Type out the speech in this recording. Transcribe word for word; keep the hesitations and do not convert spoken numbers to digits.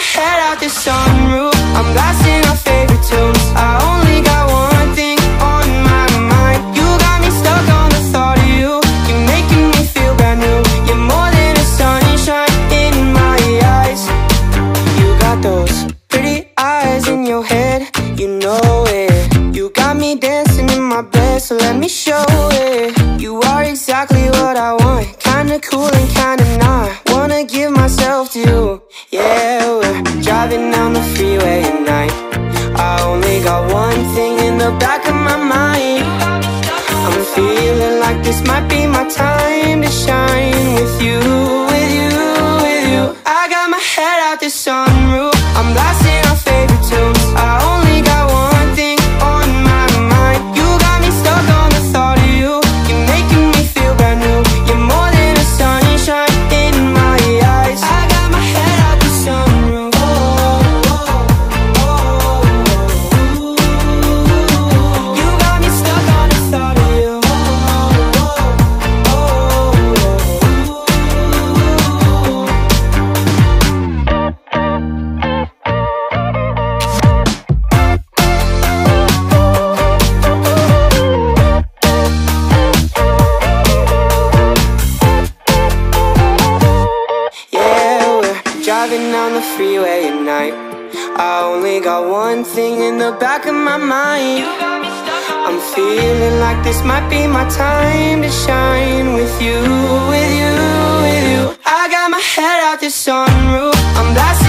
head out the sunroof, I'm blasting our favorite tunes. I only got one thing on my mind. You got me stuck on the thought of you. You're making me feel brand new. You're more than a sunshine in my eyes. You got those pretty eyes in your head, you know it. You got me dancing in my bed, so let me show it. You are exactly what I want, kinda cool and kinda not. Wanna give myself to you. Yeah, we're driving down the freeway at night. I only got one thing in the back of my mind. I'm feeling like this might be my time to shine. With you, with you, with you. I got my head out the sunroof, I'm blasting our favorite tunes. I only got one thing on my mind. You got me stuck on the thought of you. You're making me feel brand new. You're more than a sunshine in my eyes. I got my head out the sunroof. Oh, oh, oh, oh. You got me stuck on the thought of you. Oh, oh, oh, yeah, we're driving down the freeway at night. I only got one thing in the back of my mind. I'm feeling like this might be my time to shine. With you, with you, with you. I got my head out the sunroof, I'm blasting